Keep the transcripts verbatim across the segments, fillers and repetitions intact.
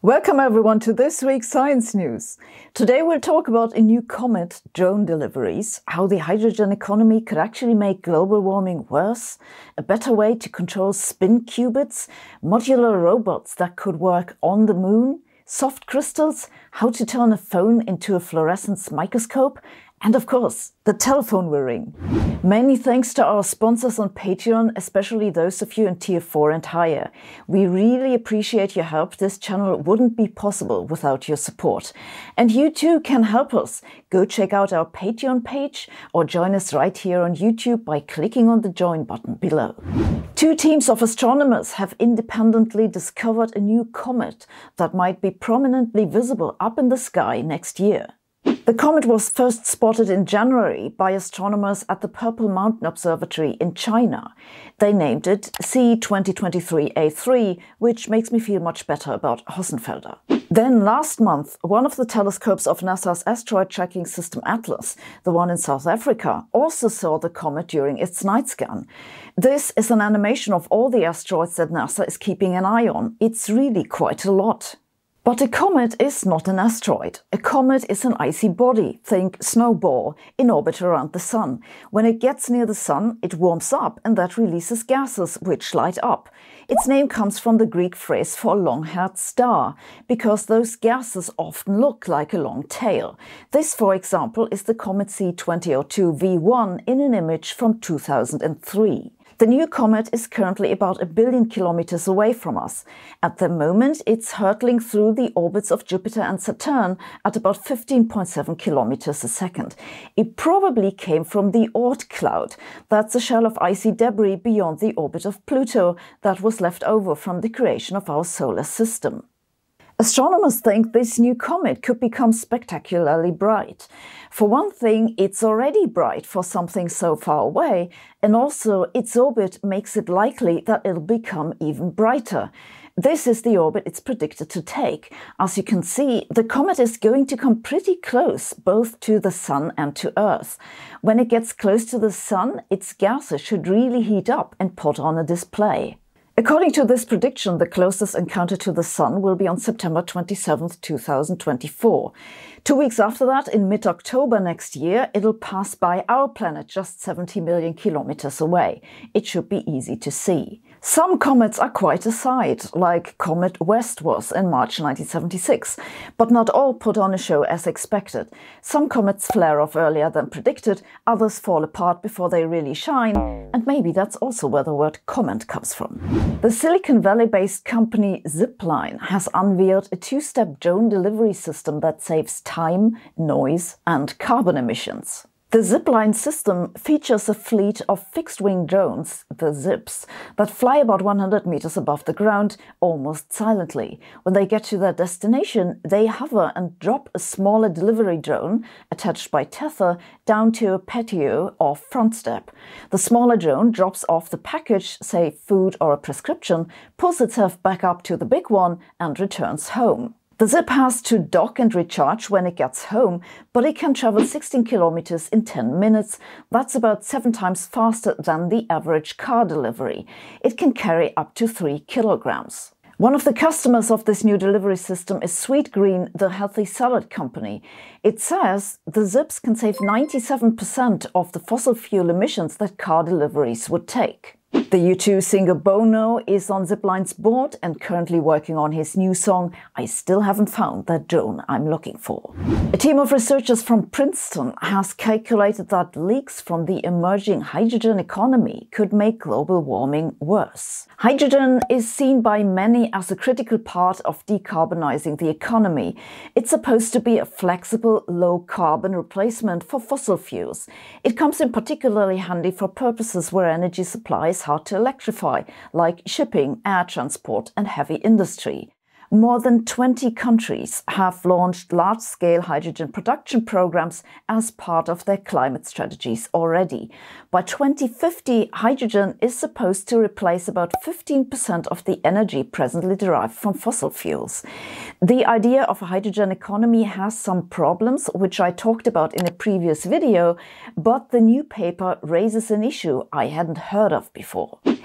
Welcome everyone to this week's Science News. Today we'll talk about a new comet, drone deliveries, how the hydrogen economy could actually make global warming worse, a better way to control spin qubits, modular robots that could work on the moon, soft crystals, how to turn a phone into a fluorescent microscope, and of course, the telephone will ring. Many thanks to our sponsors on Patreon, especially those of you in tier four and higher. We really appreciate your help. This channel wouldn't be possible without your support. And you too can help us. Go check out our Patreon page or join us right here on YouTube by clicking on the join button below. Two teams of astronomers have independently discovered a new comet that might be prominently visible up in the sky next year. The comet was first spotted in January by astronomers at the Purple Mountain Observatory in China. They named it C twenty twenty-three A three, which makes me feel much better about Hossenfelder. Then last month, one of the telescopes of NASA's asteroid tracking system Atlas, the one in South Africa, also saw the comet during its night scan. This is an animation of all the asteroids that NASA is keeping an eye on. It's really quite a lot. But a comet is not an asteroid. A comet is an icy body, think snowball, in orbit around the Sun. When it gets near the Sun, it warms up and that releases gases which light up. Its name comes from the Greek phrase for a long-haired star, because those gases often look like a long tail. This, for example, is the comet C twenty oh two V one in an image from two thousand three. The new comet is currently about a billion kilometers away from us. At the moment, it's hurtling through the orbits of Jupiter and Saturn at about fifteen point seven kilometers a second. It probably came from the Oort cloud. That's a shell of icy debris beyond the orbit of Pluto that was left over from the creation of our solar system. Astronomers think this new comet could become spectacularly bright. For one thing, it's already bright for something so far away, and also its orbit makes it likely that it'll become even brighter. This is the orbit it's predicted to take. As you can see, the comet is going to come pretty close, both to the Sun and to Earth. When it gets close to the Sun, its gases should really heat up and put on a display. According to this prediction, the closest encounter to the Sun will be on September twenty-seventh, two thousand twenty-four. Two weeks after that, in mid-October next year, it'll pass by our planet just seventy million kilometers away. It should be easy to see. Some comets are quite a sight, like Comet West was in March nineteen seventy-six, but not all put on a show as expected. Some comets flare off earlier than predicted, others fall apart before they really shine, and maybe that's also where the word comet comes from. The Silicon Valley-based company Zipline has unveiled a two-step drone delivery system that saves time, noise, and carbon emissions. The Zipline system features a fleet of fixed-wing drones, the Zips, that fly about one hundred meters above the ground, almost silently. When they get to their destination, they hover and drop a smaller delivery drone, attached by tether, down to a patio or front step. The smaller drone drops off the package, say food or a prescription, pulls itself back up to the big one and returns home. The Zip has to dock and recharge when it gets home, but it can travel sixteen kilometers in ten minutes. That's about seven times faster than the average car delivery. It can carry up to three kilograms. One of the customers of this new delivery system is Sweet Green, the healthy salad company. It says the Zips can save ninety-seven percent of the fossil fuel emissions that car deliveries would take. The U two singer Bono is on Zipline's board and currently working on his new song, I Still Haven't Found That Drone I'm Looking For. A team of researchers from Princeton has calculated that leaks from the emerging hydrogen economy could make global warming worse. Hydrogen is seen by many as a critical part of decarbonizing the economy. It's supposed to be a flexible, low-carbon replacement for fossil fuels. It comes in particularly handy for purposes where energy supply is hard to electrify, like shipping, air transport and heavy industry. More than twenty countries have launched large-scale hydrogen production programs as part of their climate strategies already. By twenty fifty, hydrogen is supposed to replace about fifteen percent of the energy presently derived from fossil fuels. The idea of a hydrogen economy has some problems, which I talked about in a previous video, but the new paper raises an issue I hadn't heard of before.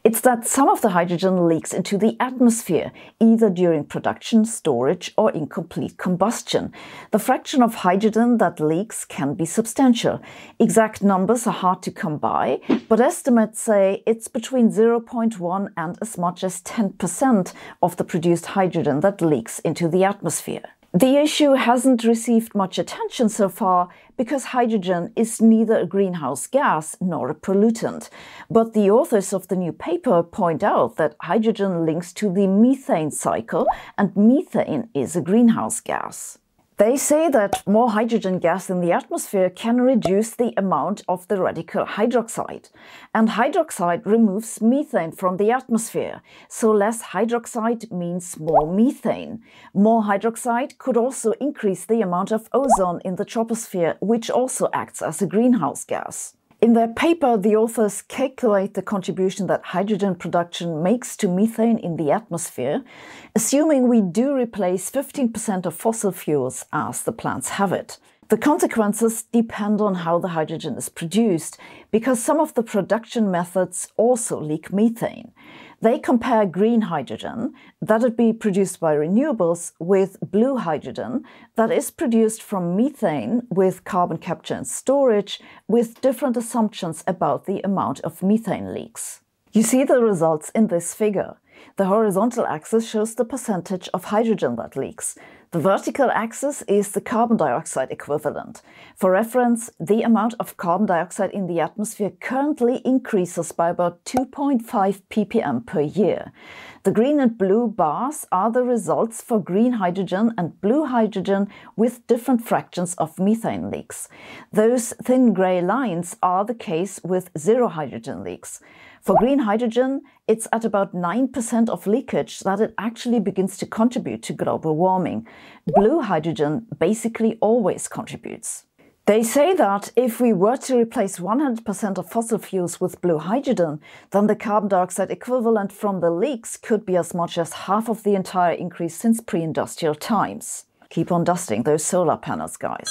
It's that some of the hydrogen leaks into the atmosphere, either during production, storage, or incomplete combustion. The fraction of hydrogen that leaks can be substantial. Exact numbers are hard to come by, but estimates say it's between zero point one and as much as ten percent of the produced hydrogen that leaks into the atmosphere. The issue hasn't received much attention so far because hydrogen is neither a greenhouse gas nor a pollutant. But the authors of the new paper point out that hydrogen links to the methane cycle, and methane is a greenhouse gas. They say that more hydrogen gas in the atmosphere can reduce the amount of the radical hydroxide. And hydroxide removes methane from the atmosphere, so less hydroxide means more methane. More hydroxide could also increase the amount of ozone in the troposphere, which also acts as a greenhouse gas. In their paper, the authors calculate the contribution that hydrogen production makes to methane in the atmosphere, assuming we do replace fifteen percent of fossil fuels as the plants have it. The consequences depend on how the hydrogen is produced, because some of the production methods also leak methane. They compare green hydrogen, that'd be produced by renewables, with blue hydrogen, that is produced from methane with carbon capture and storage, with different assumptions about the amount of methane leaks. You see the results in this figure. The horizontal axis shows the percentage of hydrogen that leaks. The vertical axis is the carbon dioxide equivalent. For reference, the amount of carbon dioxide in the atmosphere currently increases by about two point five p p m per year. The green and blue bars are the results for green hydrogen and blue hydrogen with different fractions of methane leaks. Those thin grey lines are the case with zero hydrogen leaks. For green hydrogen, it's at about nine percent of leakage that it actually begins to contribute to global warming. Blue hydrogen basically always contributes. They say that if we were to replace one hundred percent of fossil fuels with blue hydrogen, then the carbon dioxide equivalent from the leaks could be as much as half of the entire increase since pre-industrial times. Keep on dusting those solar panels, guys.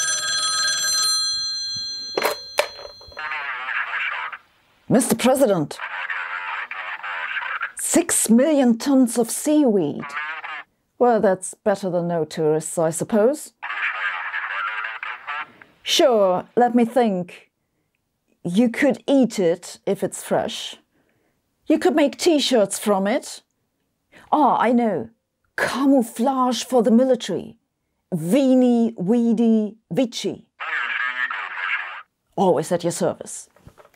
Mister President, six million tons of seaweed. Well, that's better than no tourists, I suppose. Sure, let me think. You could eat it if it's fresh. You could make t-shirts from it. Ah, I know. Camouflage for the military. Vini, Vidi, Vici. Always at your service.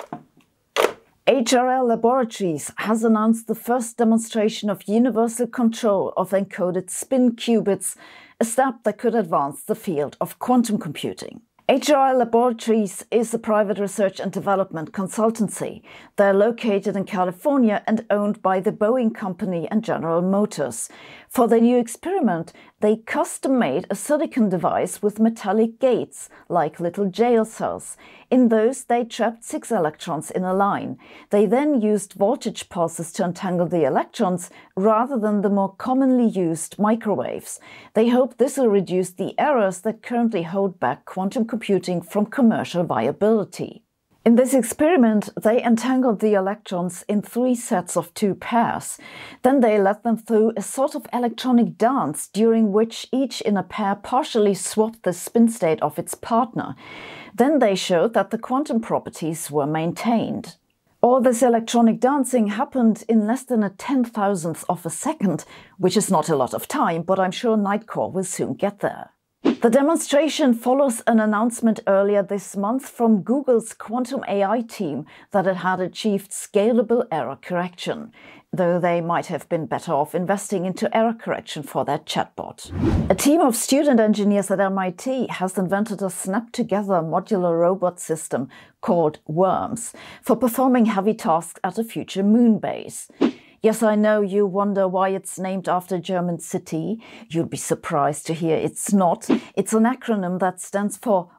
H R L Laboratories has announced the first demonstration of universal control of encoded spin qubits, a step that could advance the field of quantum computing. H R L Laboratories is a private research and development consultancy. They're located in California and owned by the Boeing Company and General Motors. For their new experiment, they custom-made a silicon device with metallic gates, like little jail cells. In those, they trapped six electrons in a line. They then used voltage pulses to untangle the electrons, rather than the more commonly used microwaves. They hope this will reduce the errors that currently hold back quantum computing from commercial viability. In this experiment, they entangled the electrons in three sets of two pairs. Then they led them through a sort of electronic dance, during which each in a pair partially swapped the spin state of its partner. Then they showed that the quantum properties were maintained. All this electronic dancing happened in less than a ten thousandth of a second, which is not a lot of time, but I'm sure Nightcore will soon get there. The demonstration follows an announcement earlier this month from Google's quantum A I team that it had achieved scalable error correction, though they might have been better off investing into error correction for their chatbot. A team of student engineers at M I T has invented a snap-together modular robot system called Worms for performing heavy tasks at a future moon base. Yes, I know you wonder why it's named after a German city. You'll be surprised to hear it's not. It's an acronym that stands for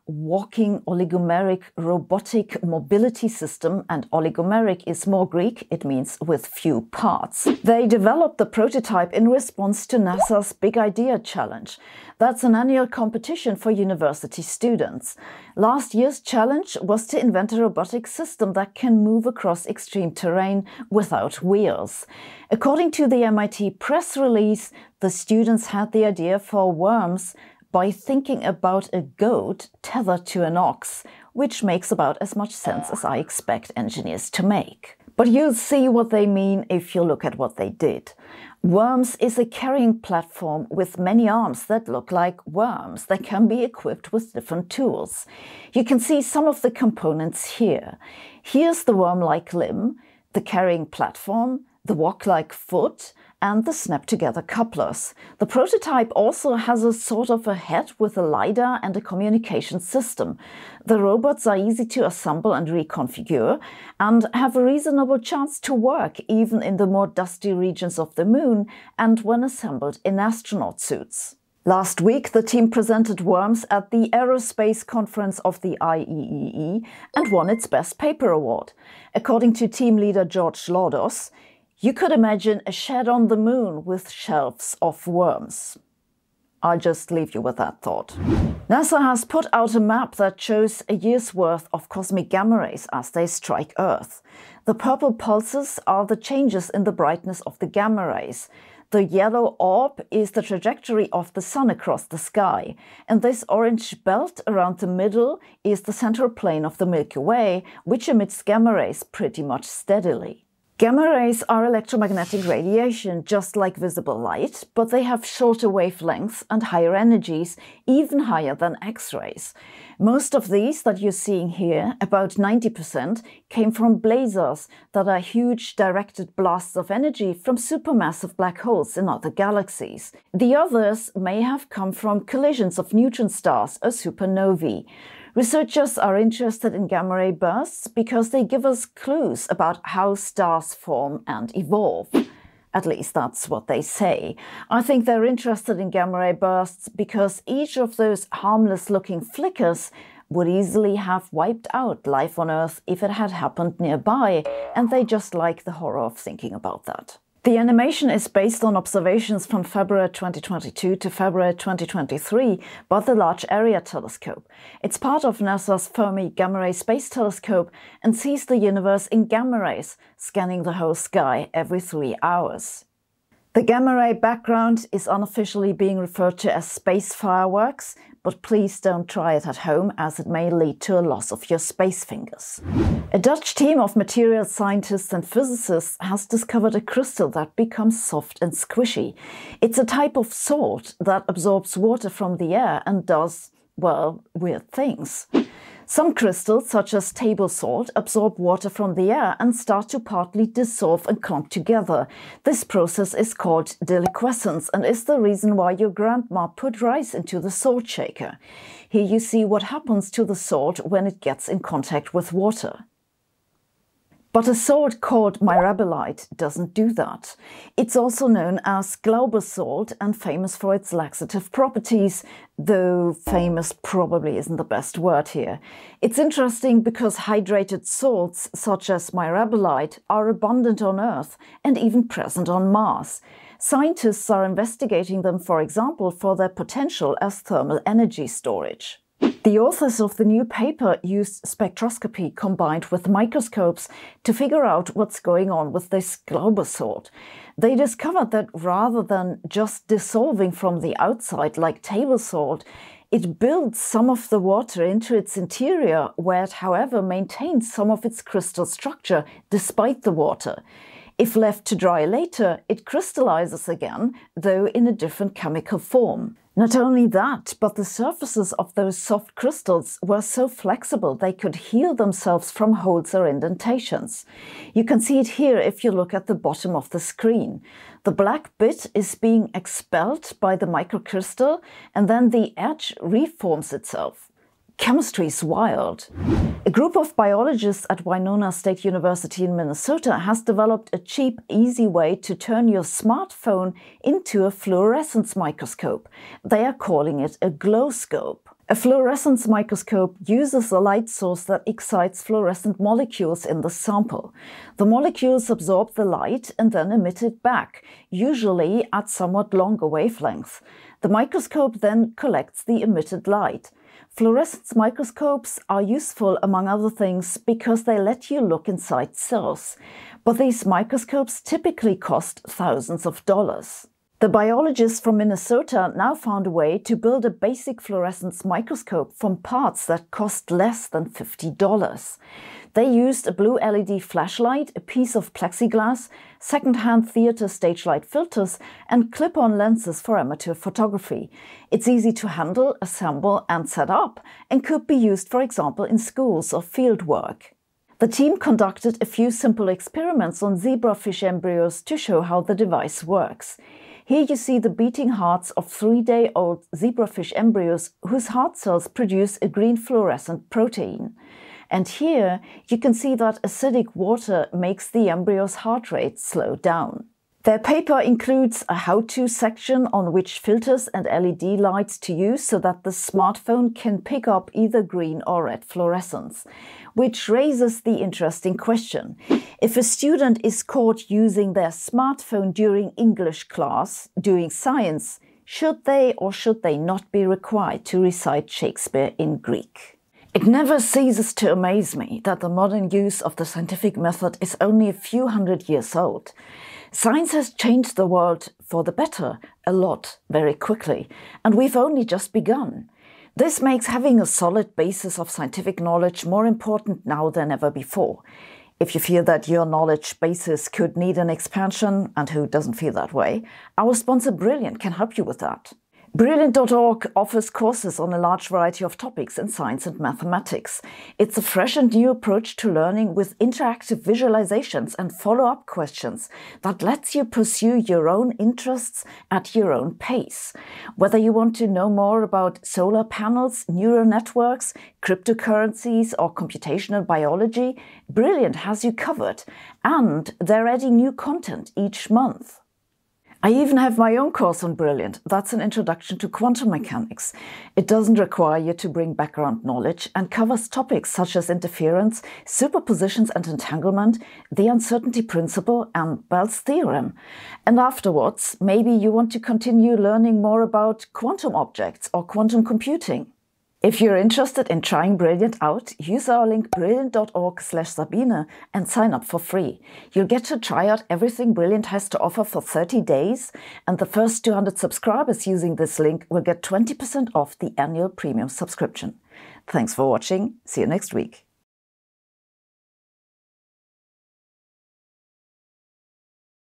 walking oligomeric robotic mobility system, and oligomeric is more Greek, it means with few parts. They developed the prototype in response to NASA's Big Idea Challenge. That's an annual competition for university students. Last year's challenge was to invent a robotic system that can move across extreme terrain without wheels. According to the M I T press release, the students had the idea for worms by thinking about a goat tethered to an ox, which makes about as much sense as I expect engineers to make. But you'll see what they mean if you look at what they did. Worms is a carrying platform with many arms that look like worms that can be equipped with different tools. You can see some of the components here. Here's the worm-like limb, the carrying platform, the walk-like foot, and the snap-together couplers. The prototype also has a sort of a head with a LiDAR and a communication system. The robots are easy to assemble and reconfigure and have a reasonable chance to work even in the more dusty regions of the moon and when assembled in astronaut suits. Last week, the team presented worms at the Aerospace Conference of the I E E E and won its Best Paper Award. According to team leader George Laudos, you could imagine a shed on the moon with shelves of worms. I'll just leave you with that thought. NASA has put out a map that shows a year's worth of cosmic gamma rays as they strike Earth. The purple pulses are the changes in the brightness of the gamma rays. The yellow orb is the trajectory of the sun across the sky, and this orange belt around the middle is the central plane of the Milky Way, which emits gamma rays pretty much steadily. Gamma rays are electromagnetic radiation, just like visible light, but they have shorter wavelengths and higher energies, even higher than X-rays. Most of these that you're seeing here, about ninety percent, came from blazars that are huge directed blasts of energy from supermassive black holes in other galaxies. The others may have come from collisions of neutron stars or supernovae. Researchers are interested in gamma ray bursts because they give us clues about how stars form and evolve. At least that's what they say. I think they're interested in gamma ray bursts because each of those harmless-looking flickers would easily have wiped out life on Earth if it had happened nearby, and they just like the horror of thinking about that. The animation is based on observations from February twenty twenty-two to February twenty twenty-three by the Large Area Telescope. It's part of NASA's Fermi Gamma Ray Space Telescope and sees the universe in gamma rays, scanning the whole sky every three hours. The gamma ray background is unofficially being referred to as space fireworks, but please don't try it at home as it may lead to a loss of your space fingers. A Dutch team of materials scientists and physicists has discovered a crystal that becomes soft and squishy. It's a type of salt that absorbs water from the air and does, well, weird things. Some crystals, such as table salt, absorb water from the air and start to partly dissolve and clump together. This process is called deliquescence and is the reason why your grandma put rice into the salt shaker. Here you see what happens to the salt when it gets in contact with water. But a salt called mirabilite doesn't do that. It's also known as Glauber salt and famous for its laxative properties, though famous probably isn't the best word here. It's interesting because hydrated salts such as mirabilite are abundant on Earth and even present on Mars. Scientists are investigating them, for example, for their potential as thermal energy storage. The authors of the new paper used spectroscopy combined with microscopes to figure out what's going on with this Glauber salt. They discovered that rather than just dissolving from the outside like table salt, it builds some of the water into its interior, where it, however, maintains some of its crystal structure despite the water. If left to dry later, it crystallizes again, though in a different chemical form. Not only that, but the surfaces of those soft crystals were so flexible they could heal themselves from holes or indentations. You can see it here if you look at the bottom of the screen. The black bit is being expelled by the microcrystal, and then the edge reforms itself. Chemistry is wild. A group of biologists at Winona State University in Minnesota has developed a cheap, easy way to turn your smartphone into a fluorescence microscope. They are calling it a Glowscope. A fluorescence microscope uses a light source that excites fluorescent molecules in the sample. The molecules absorb the light and then emit it back, usually at somewhat longer wavelengths. The microscope then collects the emitted light. Fluorescence microscopes are useful, among other things, because they let you look inside cells. But these microscopes typically cost thousands of dollars. The biologists from Minnesota now found a way to build a basic fluorescence microscope from parts that cost less than fifty dollars. They used a blue L E D flashlight, a piece of plexiglass, second-hand theater stage light filters, and clip-on lenses for amateur photography. It's easy to handle, assemble, and set up, and could be used, for example, in schools or field work. The team conducted a few simple experiments on zebrafish embryos to show how the device works. Here you see the beating hearts of three-day-old zebrafish embryos whose heart cells produce a green fluorescent protein. And here you can see that acidic water makes the embryo's heart rate slow down. Their paper includes a how-to section on which filters and L E D lights to use so that the smartphone can pick up either green or red fluorescence, which raises the interesting question. If a student is caught using their smartphone during English class, doing science, should they or should they not be required to recite Shakespeare in Greek? It never ceases to amaze me that the modern use of the scientific method is only a few hundred years old. Science has changed the world for the better a lot very quickly, and we've only just begun. This makes having a solid basis of scientific knowledge more important now than ever before. If you feel that your knowledge basis could need an expansion, and who doesn't feel that way, our sponsor Brilliant can help you with that. Brilliant dot org offers courses on a large variety of topics in science and mathematics. It's a fresh and new approach to learning with interactive visualizations and follow-up questions that lets you pursue your own interests at your own pace. Whether you want to know more about solar panels, neural networks, cryptocurrencies, or computational biology, Brilliant has you covered, and they're adding new content each month. I even have my own course on Brilliant. That's an introduction to quantum mechanics. It doesn't require you to bring background knowledge and covers topics such as interference, superpositions and entanglement, the uncertainty principle, and Bell's theorem. And afterwards, maybe you want to continue learning more about quantum objects or quantum computing. If you're interested in trying Brilliant out, use our link brilliant dot org slash Sabine and sign up for free. You'll get to try out everything Brilliant has to offer for thirty days, and the first two hundred subscribers using this link will get twenty percent off the annual premium subscription. Thanks for watching. See you next week.